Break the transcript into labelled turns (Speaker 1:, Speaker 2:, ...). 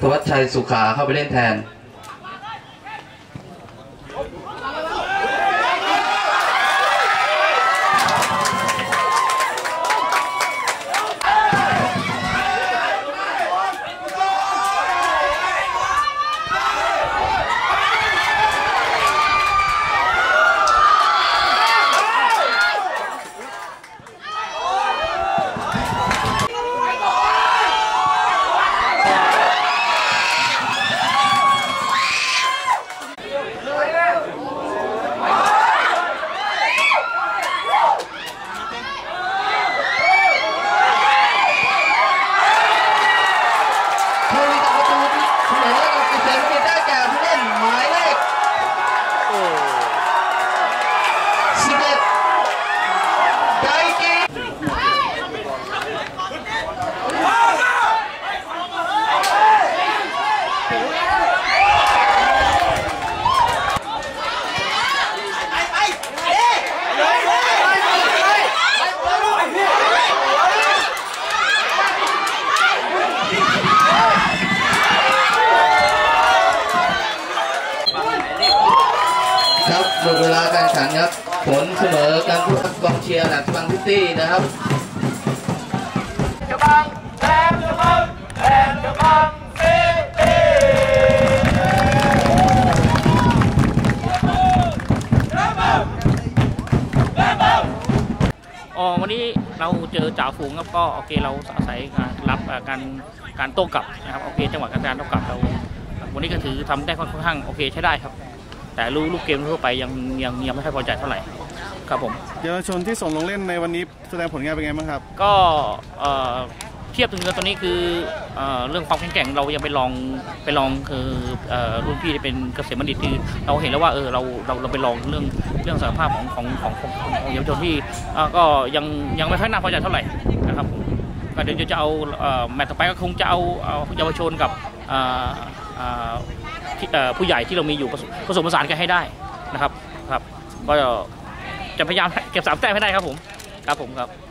Speaker 1: วัชชัยสุขาเข้าไปเล่นแทนครับหมดเวลาการแข่งขันครับผลเสมอการพูดกองเชียร์แหลมฉบังซิตี้นะครับฉบังแหลมฉบังซิตี้
Speaker 2: วันนี้เราเจอจ่าฝูงครับก็โอเคเราอาศัยรับการโต้กลับนะครับโอเคจังหวะการโต้กลับเราวันนี้ก็ถือทำได้ค่อนข้างโอเคใช้ได้ครับแต่ลูกเกมทั่วไปยังไม่ค่อยพอใจเท่าไหร่ครับผม
Speaker 3: เยาวชนที่ส่งลงเล่นในวันนี้แสดงผลงานเป็นไงบ้างครับ
Speaker 2: ก็เทียบถึงตอนนี้คือเรื่องความแข็งแกร่งเรายังไปลองคือรุ่นพี่ที่เป็นเกษมบัณฑิตคือเราเห็นแล้วว่าเราไปลองเรื่องศักยภาพของเยาวชนที่ก็ยังไม่ค่อยน่าพอใจเท่าไหร่นะครับก็เดี๋ยวจะเอาแมตช์ต่อไปก็คงจะเอาเยาวชนกับผู้ใหญ่ที่เรามีอยู่ผสมผสานกันให้ได้นะครับก็จะพยายามเก็บ3 แต้มให้ได้ครับผมครับ